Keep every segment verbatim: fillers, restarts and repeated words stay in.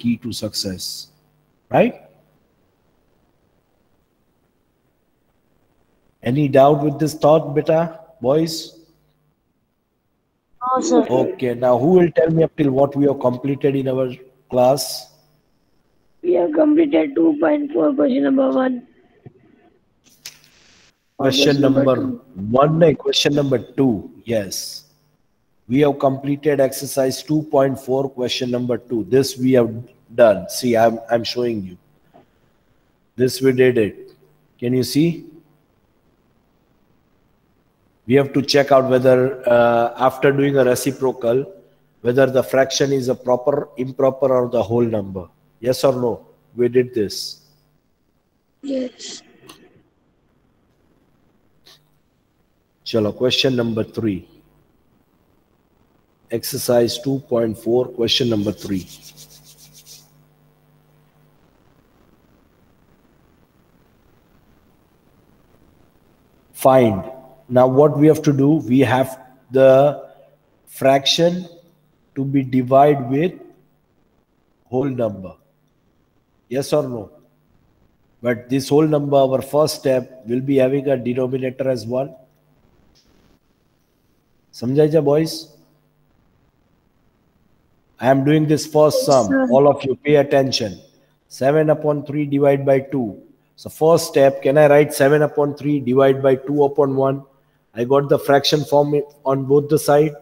key to success, right? Any doubt with this thought, beta, boys? No, sir. Okay, now who will tell me up till what we have completed in our class? We have completed two point four, question number one. Or Question number two. one, no, question number two. Yes. We have completed exercise two point four, question number two. This we have done. See, I'm, I'm showing you. This we did it. Can you see? We have to check out whether uh, after doing a reciprocal, whether the fraction is a proper, improper, or the whole number. Yes or no? We did this. Yes. Chalo, question number three. Exercise two point four, question number three. Find. Now what we have to do, we have the fraction to be divided with whole number. Yes or no? But this whole number, our first step, will be having a denominator as one. Samjhaija, boys? I am doing this first sum. Sir. All of you pay attention. seven upon three divided by two. So first step, can I write seven upon three divided by two upon one? I got the fraction form on both the side.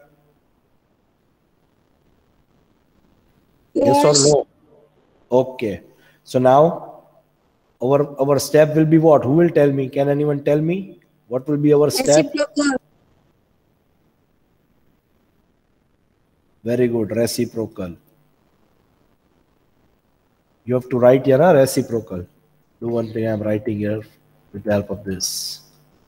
Yes, Yes. or no? Okay. So now our, our step will be what? Who will tell me? Can anyone tell me? What will be our step? Reciprocal. Very good. Reciprocal. You have to write here a reciprocal. Do one thing, I'm writing here with the help of this.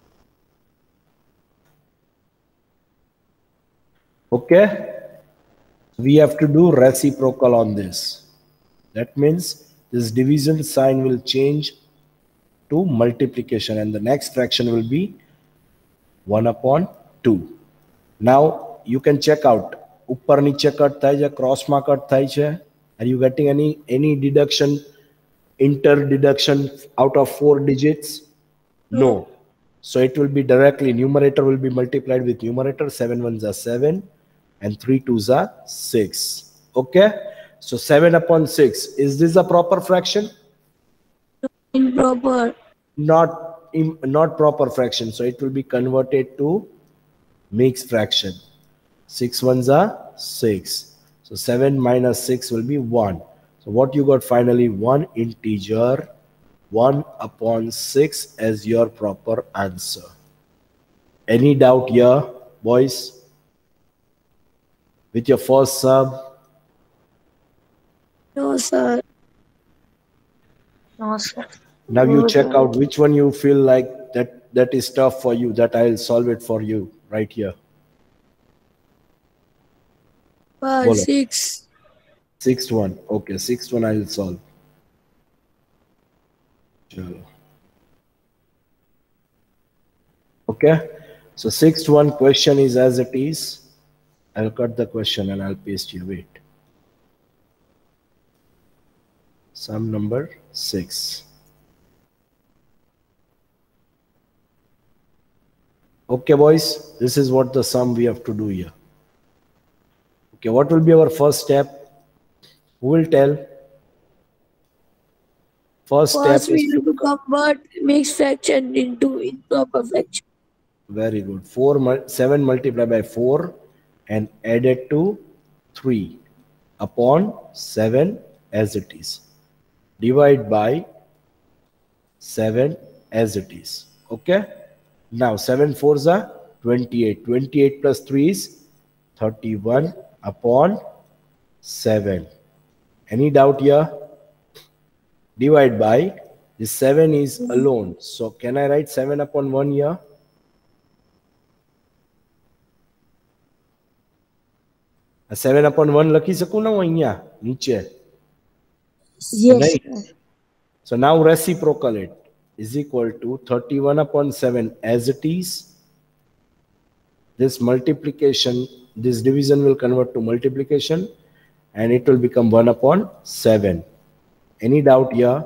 Okay? We have to do reciprocal on this. That means this division sign will change to multiplication and the next fraction will be one upon two. Now you can check out. Upar niche cut thai ja cross ma cut thai che. Are you getting any any deduction, inter deduction out of four digits? No. So it will be directly, numerator will be multiplied with numerator. seven ones are seven and three twos are six. Okay? So seven upon six. Is this a proper fraction? Improper. Not, im, not proper fraction. So it will be converted to mixed fraction. six ones are six. So seven minus six will be one. So what you got finally? one integer, one upon six as your proper answer. Any doubt here, boys? With your first sum? No, sir. No, sir. Now you check out which one you feel like that, that is tough for you, that I'll solve it for you right here. Five, Bolo. six. Sixth one. Okay, sixth one I will solve. Okay, so sixth one question is as it is. I'll cut the question and I'll paste here. Wait. Sum number six. Okay, boys, this is what the sum we have to do here. Okay, what will be our first step? Who will tell? First, First, step is we have to convert mixed fraction into improper fraction. very good. Four, seven multiplied by four and added to three upon seven as it is. Divide by seven as it is. Okay. Now seven fours are twenty-eight. twenty-eight plus three is thirty-one upon seven. Any doubt here? Divide by this seven is alone. So can I write seven upon one here? A seven upon one લખી શકું ના હું અહીંયા નીચે? Yes. Right. So now reciprocal it is equal to thirty-one upon seven as it is. This multiplication, this division will convert to multiplication and it will become one upon seven. Any doubt here?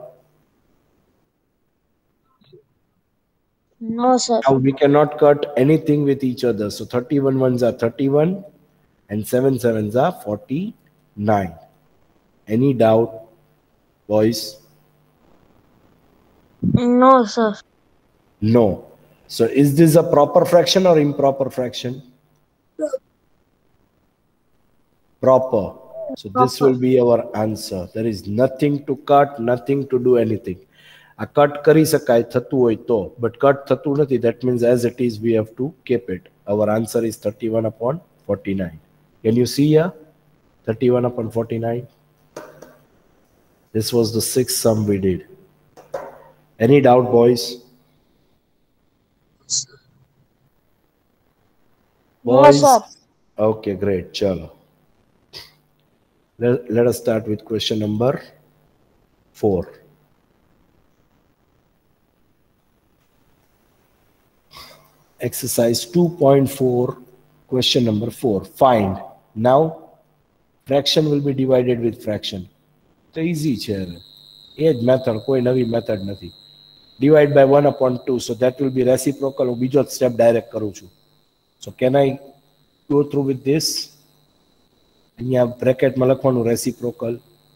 No, sir. Now we cannot cut anything with each other. So thirty-one ones are thirty-one and seven sevens are forty-nine. Any doubt, boys? No, sir. No. So is this a proper fraction or improper fraction? Proper. So this will be our answer. There is nothing to cut, nothing to do anything. A cut kari sakai thatu hoy to, but cut thatu nathi. That means as it is, we have to keep it. Our answer is thirty-one upon forty-nine. Can you see here? thirty-one upon forty-nine. This was the sixth sum we did. Any doubt, boys? Boys? No, sir. Okay, great. Chalo. Let, let us start with question number four. Exercise two point four, question number four. Find. Now, fraction will be divided with fraction. So easy, chair. Age method, koi navi method nathi. Divide by one upon two. So that will be reciprocal. Bijo step direct karu chu. So can I go through with this? અહીંયા બ્રેકેટમાં લખવાનું reciprocal.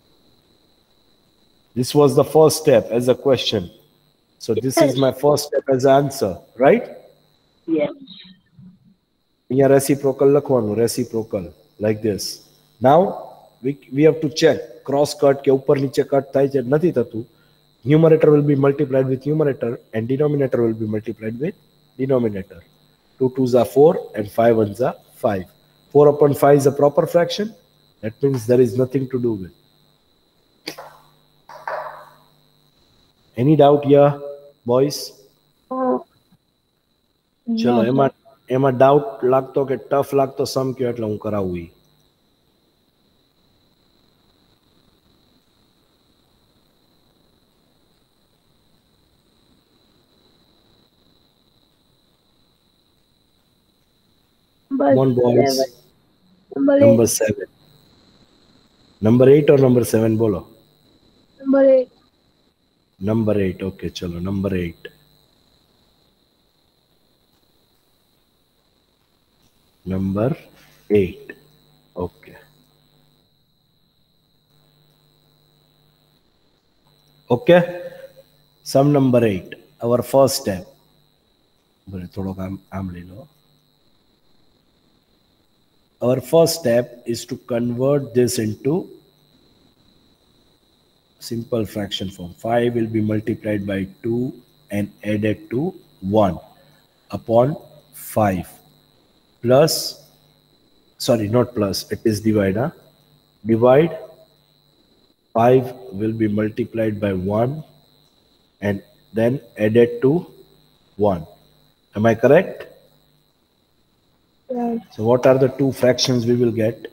This was the first step as a question. So this is my first step as an answer, right? Yes. અહીંયા reciprocal લખવાનું, reciprocal, like this. Now we, we have to check cross cut કે ઉપર નીચે cut થાય છે નથી થતું. Numerator will be multiplied with numerator and denominator will be multiplied with denominator. Two twos are four and five ones are five. four upon five is a proper fraction. That means there is nothing to do with. Any doubt here, boys? ચલો એમાં એમાં doubt લાગતો કે tough લાગતો સમ કયો એટલે હું કરાવું ઈ. Come on, boys. Number Number eight. seven. Number eight or number seven bolo? Number eight. Number eight. Okay, chalo. Number eight. Number eight. Okay. Okay. Sum number eight. Our first step. બોલે થોડોક આમ આમ લઈ લો. Our first step is to convert this into simple fraction form. five will be multiplied by two and added to one upon five plus, sorry, not plus, it is divide. Huh? Divide five will be multiplied by one and then added to one. Am I correct? Yes. So what are the two fractions we will get?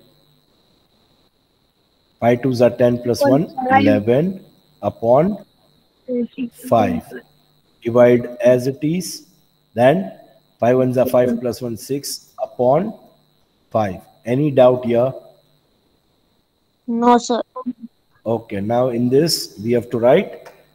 five twos are ten plus one, eleven upon five. Divide as it is. Then five ones are five plus one, six upon five. Any doubt here? No, sir. Okay, now in this we have to write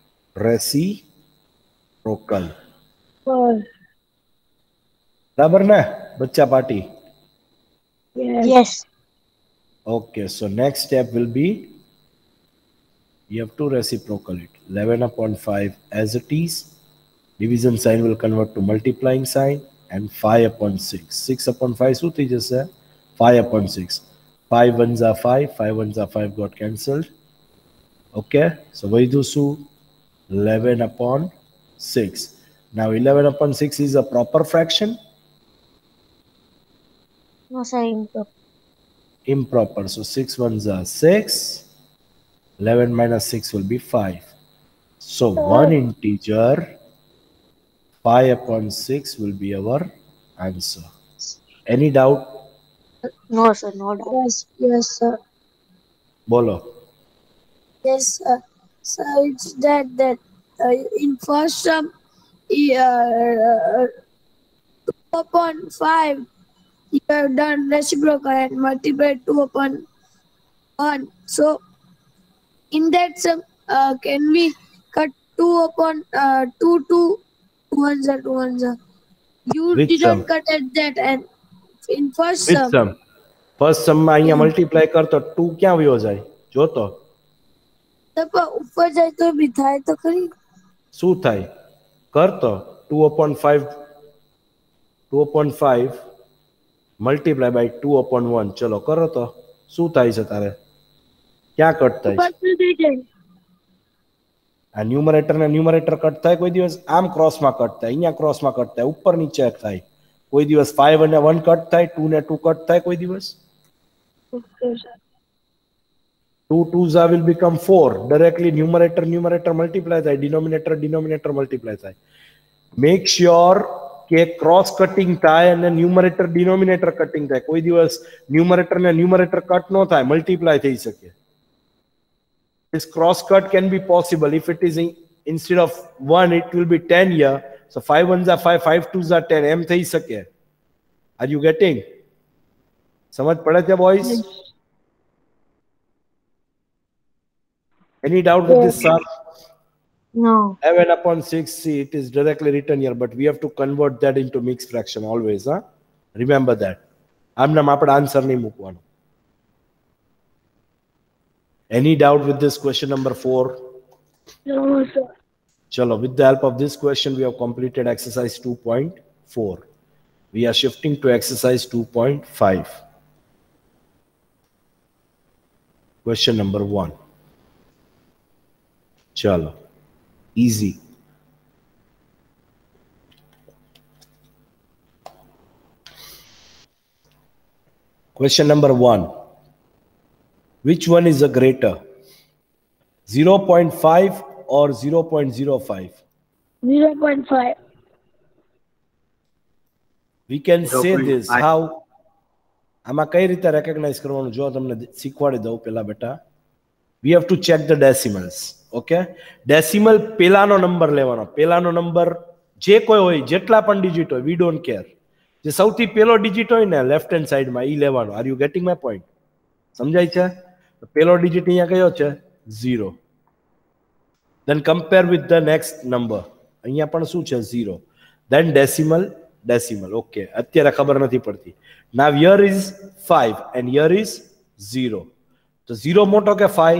reciprocal. Four. बराबर ना बच्चा party? Yes. Yes. Okay, so next step will be you have to reciprocal it. eleven upon five as it is. Division sign will convert to multiplying sign and five upon six. six upon five, so just say five upon six. five ones are five, five ones are five got cancelled. Okay, so we do so eleven upon six. Now eleven upon six is a proper fraction? No, sir. Improper. Improper. So six ones are six. eleven minus six will be five. So one integer, five upon six will be our answer. Any doubt? No, sir. No doubt. Yes. Yes, sir. Bolo. Yes, sir. So it's that that uh, in first sum, uh, two upon five, you have done reciprocal and multiplied two upon one. So in that sum, uh, can we cut two upon uh, two two two ones are two ones are. You Which didn't sum? cut at that, and in first Which sum. sum? First sum માં અહીંયા multiply કરતો two ક્યાં વયો જાય જોતો તો પણ ઉપર જાય તો બી થાય તો ખરી. શું થાય કરતો two upon five two upon five multiply by two upon one ચલો કરો તો શું થાય છે તારે ક્યાં કટ થાય છે ઉપર થઈ જાય. આ ન્યુમરેટર ને ન્યુમરેટર કટ થાય કોઈ દિવસ આમ ક્રોસમાં કટ થાય અહીંયા ક્રોસમાં કટ થાય ઉપર નીચે થાય કોઈ દિવસ five અને one કટ થાય two ને two કટ થાય કોઈ દિવસ Okay, sir. two twos will become four directly numerator numerator multiply થાય denominator denominator multiply થાય make sure કે ક્રોસ કટિંગ થાય અને ન્યુમરેટર ડિનોમિનેટર કટિંગ થાય કોઈ દિવસ ન્યુમરેટર ને ન્યુમરેટર કટ ન થાય મલ્ટીપ્લાય થઈ શકે this cross cut can be possible if it is in, instead of one it will be ten here so five ones are five five twos are ten એમ થઈ શકે are you getting સમજ પડે છે boys any doubt with this sir No. seven upon six see it is directly written here but we have to convert that into mixed fraction always huh? remember that આમ નામ આપણે answer નહીં મૂકવાનો any doubt with this question number four No, sir. chalo with the help of this question we have completed exercise two point four we are shifting to exercise two point five question number one chalo easy question number one which one is the greater zero point five or zero point zero five zero point five. we can say this how આમાં કઈ રીતે recognise કરવાનું જો તમને શીખવાડી દઉં પહેલા બેટા we have to check the decimals okay decimal પહેલાનો નંબર લેવાનો પહેલાનો નંબર જે કોઈ હોય જેટલા પણ ડિજિટ હોય we don't care જે સૌથી પહેલો ડિજિટ હોય ને લેફ્ટ હેન્ડ સાઈડમાં ઈ લેવાનો are you getting my point સમજાય છે પહેલો ડિજિટ અહીંયા કયો છે zero then compare with the next number અહીંયા પણ શું છે zero then decimal decimal okay અત્યારે ખબર નથી પડતી now here is five and here is zero so zero મોટો કે five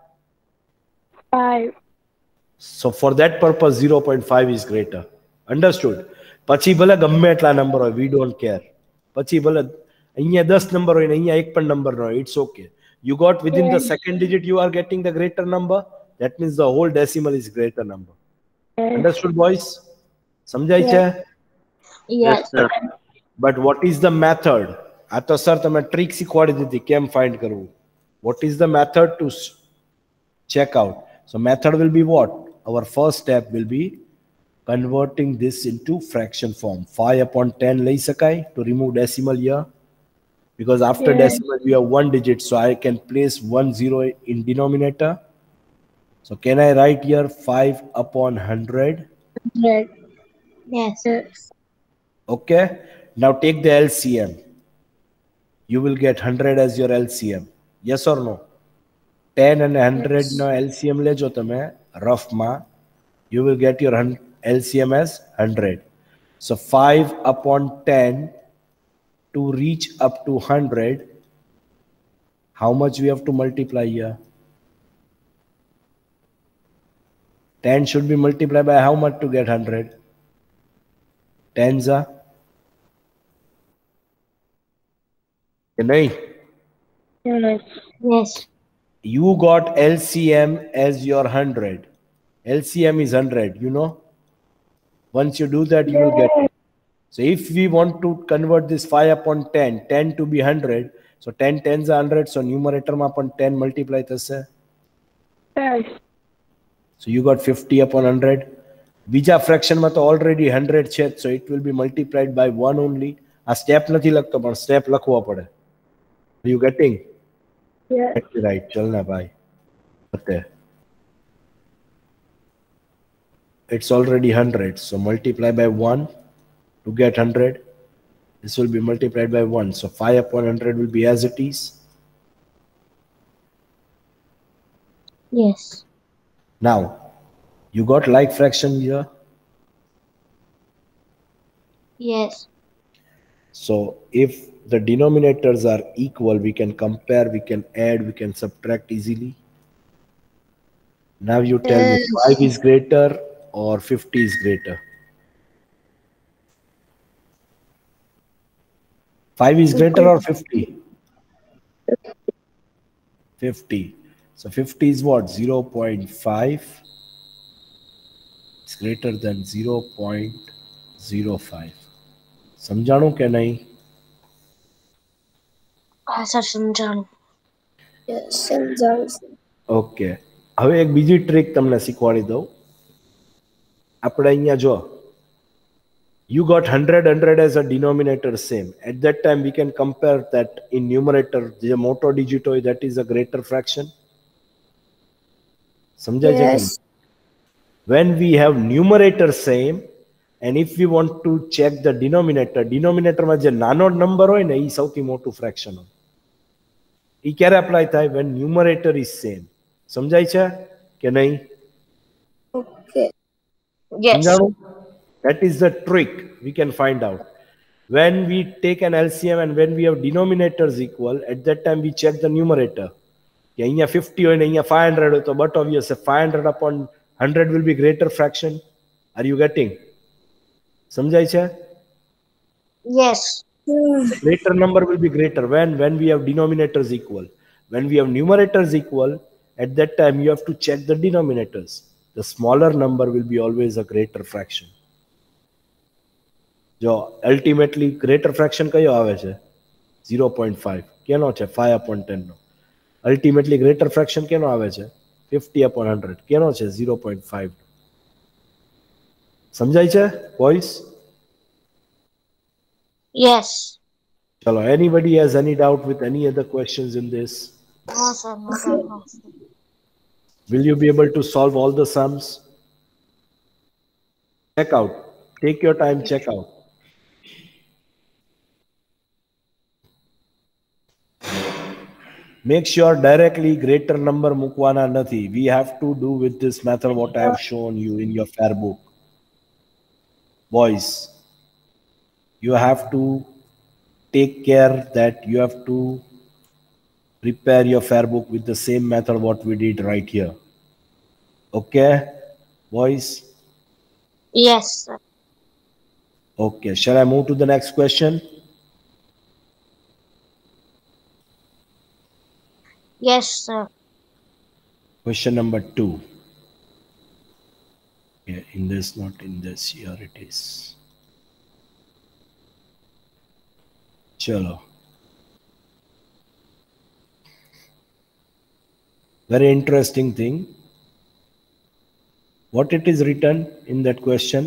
five so for that purpose zero point five is greater understood પછી ભલે ગમે એટલા નંબર હોય we don't care પછી ભલે અહીંયા ten નંબર હોય ને અહીંયા એક પણ નંબર ન હોય it's okay you got within the second digit you are getting the greater number that means the whole decimal is greater number understood boys સમજાય છે Yes. sir. but what is the method આ તો sir તમે trick શીખવાડી દીધી કેમ find કરવું what is the method to check out so method will be what our first step will be converting this into fraction form five upon ten લઈ શકાય to remove decimal here because after Yeah. decimal we have one digit so I can place one zero in denominator so can I write here five upon one hundred hundred. Yes. Yes. okay now take the L C M you will get one hundred as your L C M yes or no ten and one hundred no L C M lejo tame rough ma you will get your L C M as one hundred so five upon ten to reach up to one hundred how much we have to multiply here ten should be multiplied by how much to get one hundred tens are nahi Yes. Yes. you got L C M as your one hundred L C M is one hundred you know once you do that you will get it. So if we want to convert this five upon ten ten to be one hundred so ten tens are one hundred so numerator ma upon ten multiply thase Yes. so you got fifty upon one hundred બીજા fraction માં તો already one hundred છે so it will be multiplied by one only આ step નથી લખતો પણ step લખવો પડે are you getting Yes. right ચલ ના ભાઈ બતે it's already one hundred so multiply by one to get one hundred this will be multiplied by one so five upon one hundred will be as it is Yes. Now, you got like fraction here. Yes. So if the denominators are equal, we can compare, we can add, we can subtract easily. Now you tell me Yes. five is greater or fifty is greater? five is greater or fifty? fifty. So fifty is what? zero point five. It's greater than zero point zero five. समझाणु के नहीं? હા sir સમજાણું. Yes, સમજાવું છું. Okay, હવે એક બીજી trick તમને શીખવાડી દઉં. આપણે અહીંયા જો you got one hundred one hundred as a denominator same. At that time we can compare that in numerator the moto digit hoy that is a greater fraction. સમજાય છે કે Yes. નહીં? When we have numerator same and if we want to check the denominator, denominator માં જે નાનો number હોય ને એ સૌથી મોટું fraction હોય. એ ક્યારે અપ્લાય થાય? when numerator is same. સમજાય છે કે નહીં? Okay. Yes. સમજાણું? That is the trick we can find out. When we take an L C M and when we have denominators equal, at that time we check the numerator. કે અહીંયા fifty હોય ને અહીંયા five hundred હોય તો but obvious five hundred upon one hundred will be greater fraction. Are you getting? સમજાય છે? Yes. The greater number will be greater when when we have denominators equal. When we have numerators equal, at that time you have to check the denominators. The smaller number will be always a greater fraction. જો ultimately greater fraction કયો આવે છે? zero point five. કેનો છે? five upon ten નો. Ultimately greater fraction કેનો આવે છે? fifty upon one hundred. કેનો છે? zero point five. સમજાય છે boys? Yes. Chalo, anybody has any doubt with any other questions in this? No sir, no problem. Will you be able to solve all the sums? Check out. Take your time, check out. Make sure directly greater number mukwana nathi. We have to do with this method what I have shown you in your fair book. Boys, you have to take care that you have to prepare your fair book with the same method what we did right here. Okay, boys? Yes sir. Okay, shall I move to the next question? Yes sir. Question number two. Yeah, in this, not in this. Here it is. Chalo. Very interesting thing. What it is written in that question?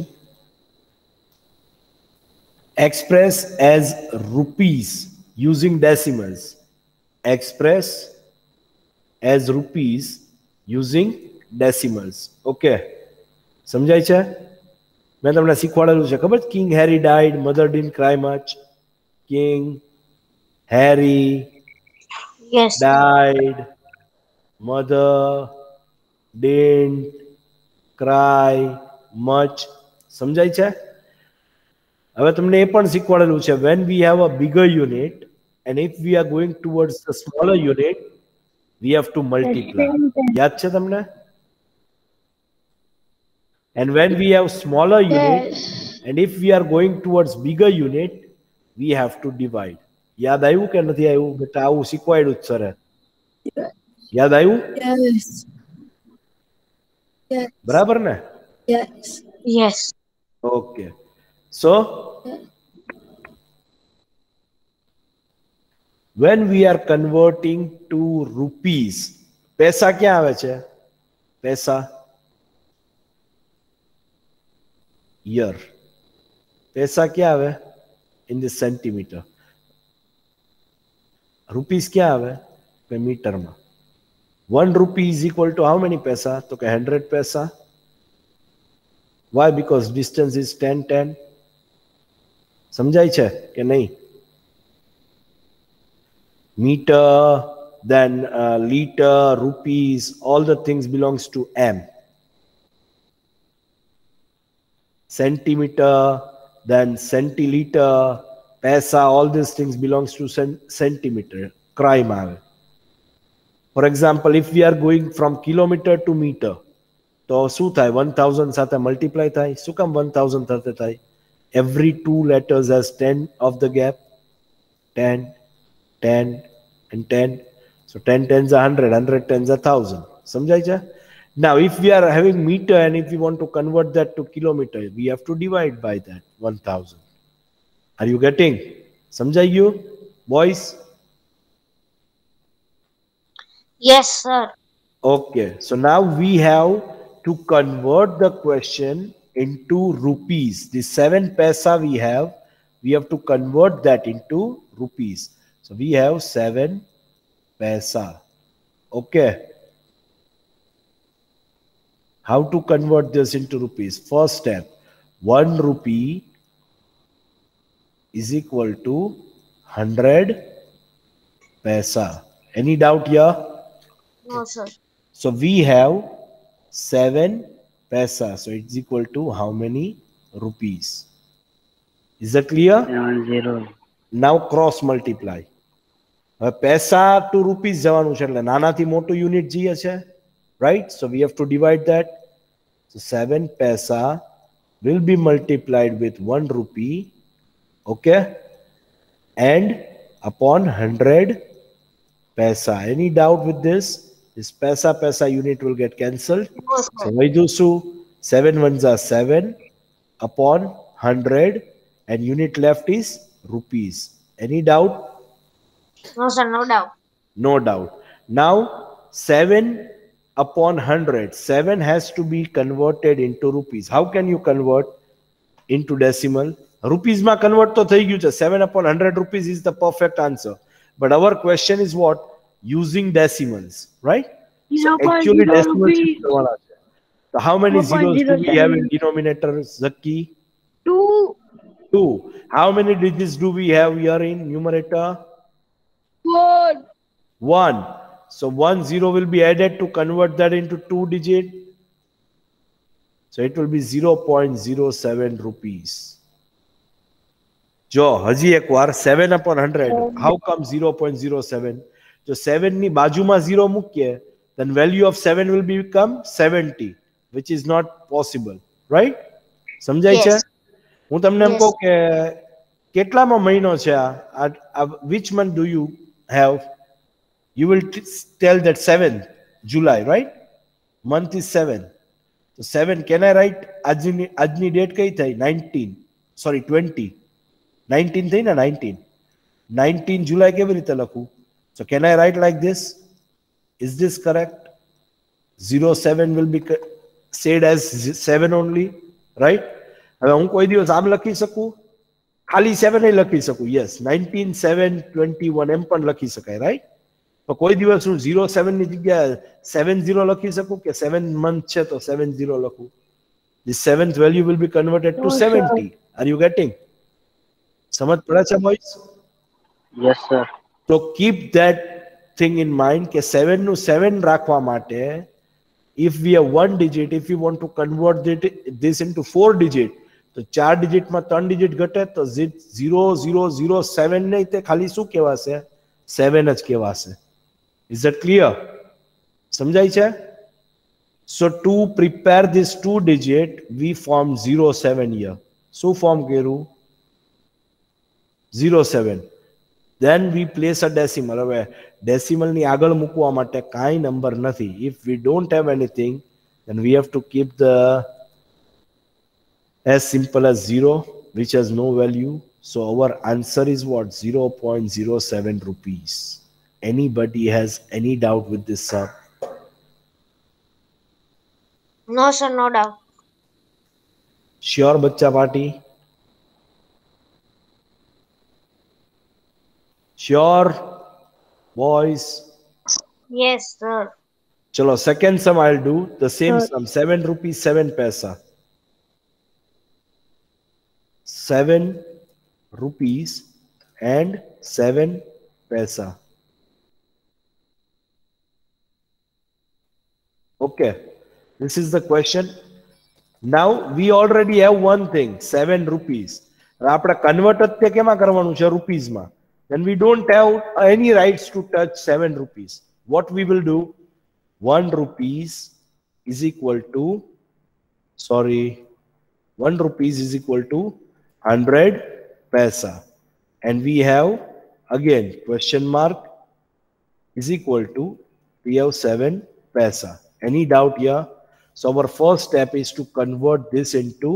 Express as rupees using decimals. Express as rupees using decimals. Okay. સમજાય છે? મેં તમને શીખવાડેલું છે ખબર? King Harry died, mother didn't cry much. King Harry Yes sir. died, mother didn't cry much. સમજાય છે? હવે તમને એ પણ શીખવાડેલું છે when we have a bigger unit and if we are going towards the smaller unit we have to multiply. યાદ છે તમને? And when we have smaller unit Yes. and if we are going towards bigger unit we have to divide. યાદ આવ્યું કે નથી આવ્યું? બેટા આવું શીખવાડ્યું જ સરે. યાદ આવ્યું? Yes. Yes. બરાબર ને? Yes. Yes. Okay. So when we are converting to rupees, पैसा क्या આવે છે? पैसा year. पैसा क्या આવે? In the centimeter. Rupees क्या આવે? पे मीटर में. One rupee is equal to how many पैसा? तो क्या hundred पैसा? Why? Because distance is ten ten. સમજાય છે કે નહીં? Metre then uh, liter, rupees, all the things belongs to M. Centimeter, then centiliter, paisa, all these things belongs to cent centimeter. Crime આવે. For example, if we are going from kilometer to meter, તો શું થાય? one thousand સાથે multiply થાય. શું કામ one thousand સાથે થાય? Every two letters has ten of the gap. ten, ten, and ten. So ten tens are one hundred, one hundred tens are one thousand. સમજાય છે? Now, if we are having meter and if we want to convert that to kilometer, we have to divide by that one thousand. Are you getting? સમજાઈ ગયું, boys? Yes, sir. Okay, so now we have to convert the question into rupees. The seven paisa we have, we have to convert that into rupees. So we have seven paisa. Okay. How to convert this into rupees? First step, one rupee is equal to one hundred paisa. Any doubt here? No, sir. So we have seven paisa. So it's equal to how many rupees? Is that clear? Seven zero. Now cross multiply. હવે પૈસા to rupees જવાનું છે એટલે નાનાથી મોટું unit જઈએ છે, right? So we have to divide that. So seven paisa will be multiplied with one rupee, okay, and upon one hundred paisa. Any doubt with this? This paisa paisa unit will get cancelled. No, sir. So why do so? Seven ones are seven upon one hundred, and unit left is rupees. Any doubt? No, sir. No doubt. No doubt. Now seven upon one hundred. seven has to be converted into rupees. How can you convert into decimal? Rupees ma convert to thai gyu che. seven upon one hundred rupees is the perfect answer. But our question is what? Using decimals, right? So actually decimals is करवाना है. So how many zeros do we have in denominator, Zaki? Two. Two. How many digits do we have here in numerator? One. One. So one zero will be added to convert that into two digit. So it will be zero point zero seven rupees. Jo, haji ek war seven upon one hundred. How come zero point zero seven? So seven ni बाजू में zero મૂકીએ, then value of seven will become seventy, which is not possible, right? સમજાય છે? Yes. હું તમને એમ Yes. કહું કે કેટલામાં મહિનો છે આ? Which month do you have? You will t- tell that seventh July, right? Month is seven. So seven, can I write આજની આજની date કઈ થઈ? nineteen. Sorry, twenty. nineteen થઈ ને nineteen. nineteen July કેવી રીતે લખું? So can I write like this? Is this correct? zero seven will be said as seven only, right? હવે હું કોઈ દિવસ આમ લખી શકું? ખાલી seven એ લખી શકું. Yes, nineteen seven twenty-one એમ પણ લખી શકાય, right? તો કોઈ દિવસ હું zero seven ની જગ્યાએ seven zero લખી શકું કે seven month છે તો seven zero લખું. The seventh value will be converted to seventy. Are you getting? સમજ પડે છે boys? Yes, sir. So keep that thing in mind કે seven નું seven રાખવા માટે, if we have one digit, if we want to convert it, this into four digit, તો ચાર digit માં ત્રણ digit ઘટે તો zero zero zero seven નહીં, તે ખાલી શું કહેવાશે? seven જ કહેવાશે. Is that clear? સમજાય છે? So to prepare this two digit, we form zero seven here. શું form કર્યું? zero seven. Then we place a decimal. હવે decimal ની આગળ મૂકવા માટે કાંઈ number નથી. If we don't have anything, then we have to keep the as simple as zero, which has no value. So our answer is what? zero point zero seven rupees. Anybody has any doubt with this sum? No, sir. No doubt. Sure, bachcha party? Sure, boys? Yes, sir. Chalo, second sum I'll do. The same Sir. sum. seven rupees, seven paisa. seven rupees and seven paisa. Okay, this is the question. Now we already have one thing, seven rupees. આપણે convert જ કેમાં કરવાનું છે rupees માં. Then we don't have any rights to touch seven rupees. What we will do? One rupees is equal to, sorry, one rupees is equal to hundred paisa, and we have again question mark is equal to, we have seven paisa. Any doubt here? So our first step is to convert this into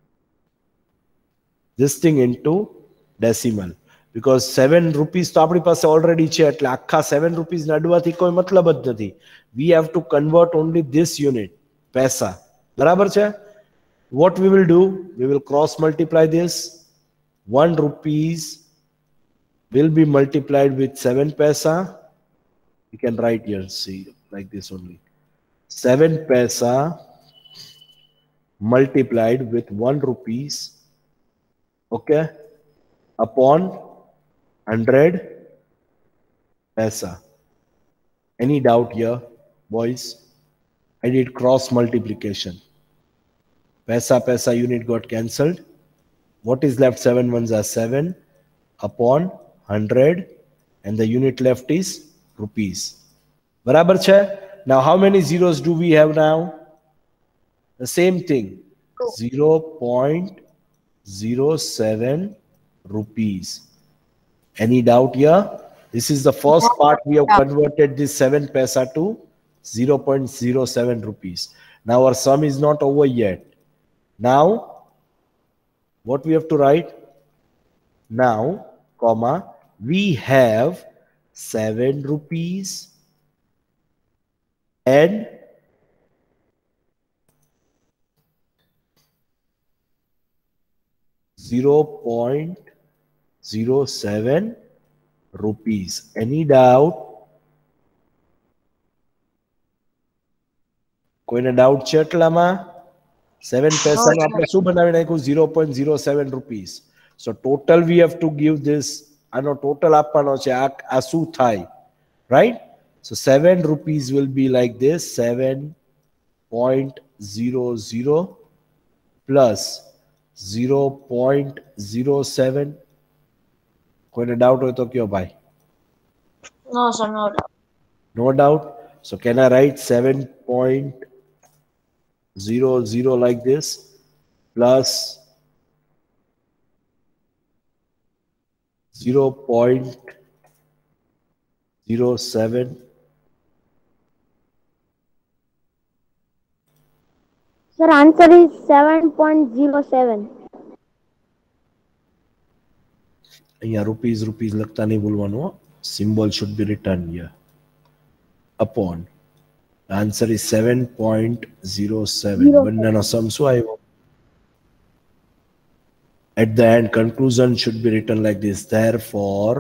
this thing into decimal, because seven rupees to આપણી પાસે already છે, એટલે આખા seven rupees ને અડવાથી કોઈ મતલબ જ નથી. We have to convert only this unit, પૈસા. બરાબર છે? What we will do? We will cross multiply this. One rupees will be multiplied with seven paisa. You can write here, see, like this only. Seven paisa multiplied with one rupees, okay, upon hundred paisa. Any doubt here, boys? I did cross multiplication. Paisa paisa unit got cancelled. What is left? Seven ones are seven upon hundred, and the unit left is rupees. Barabar hai? Now how many zeros do we have now? The same thing, zero point zero seven rupees. Any doubt here? This is the first part. We have converted this seven paisa to zero point zero seven rupees. Now our sum is not over yet. Now what we have to write? Now, comma, we have seven rupees and zero point zero seven rupees. Any doubt? કોઈને doubt છે એટલામાં? seven paisa ને આપણે શું બનાવી નાખ્યું? zero point zero seven rupees. So total we have to give this, આનો total આપવાનો છે. આ આ શું થાય? Right? So seven rupees will be like this, seven point zero zero plus zero point zero seven. કોઈને doubt હોય તો કયો ભાઈ? No, sir, no doubt. No doubt. So can I write seven point zero zero like this plus zero point zero seven? Sir, answer is seven point zero seven. અહીંયા rupees rupees લખતા નહીં ભૂલવાનું. Symbol should be written here. Upon. The answer is seven point zero seven. બંનેનો sum શું આવ્યો? At the end, conclusion should be written like this. Therefore,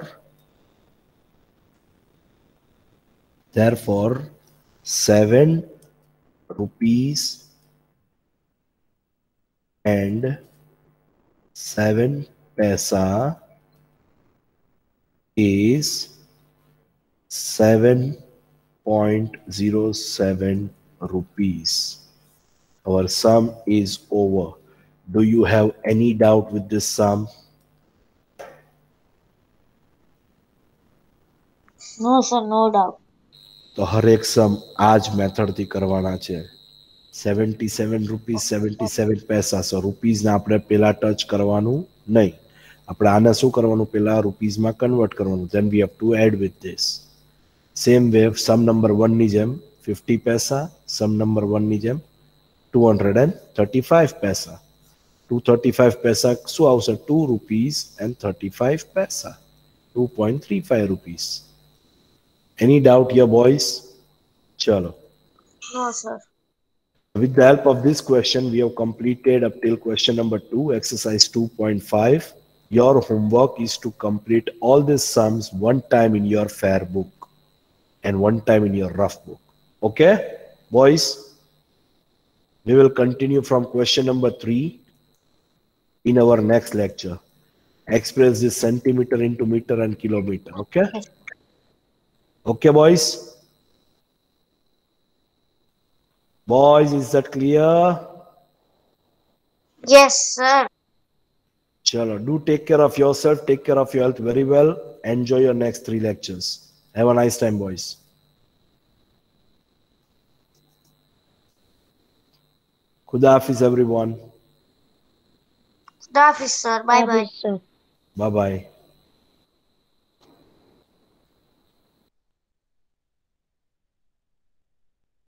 therefore, seven rupees and seven paisa is seven point zero seven rupees. Our sum is over. Do you have any doubt with this sum? No, sir, no doubt. તો હરેક સમ આ જ મેથડથી કરવાના છે. seventy-seven rupees seventy-seven પૈસા. સો રૂપીઝને આપણે પહેલા touch કરવાનું નહીં. આપણે આને શું કરવાનું? પહેલા રૂપીઝમાં કન્વર્ટ કરવાનું. Then we have to add with this. Same way, sum number one ની જેમ fifty પૈસા, sum number one ની જેમ two hundred thirty-five પૈસા. two hundred thirty-five પૈસા શું આવશે? two rupees and thirty-five paisa. two point three five rupees. Any doubt here, boys? Chalo. No, sir. With the help of this question, we have completed up till question number two, exercise two point five. Your homework is to complete all these sums one time in your fair book and one time in your rough book. Okay, boys? We will continue from question number three in our next lecture. Express this centimeter into meter and kilometer. Okay? Okay, boys? Boys, is that clear? Yes, sir. Chalo, do take care of yourself, take care of your health very well. Enjoy your next three lectures. Have a nice time, boys. Khuda Hafiz, everyone. Khuda Hafiz, sir. Bye bye. Sir. Bye bye.